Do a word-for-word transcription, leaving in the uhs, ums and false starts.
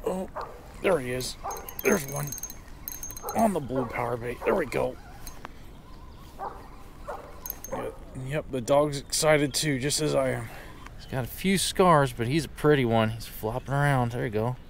Oh, there he is. There's one on the blue power bait. There we go. Yep, the dog's excited too, just as I am. He's got a few scars, but he's a pretty one. He's flopping around. There you go.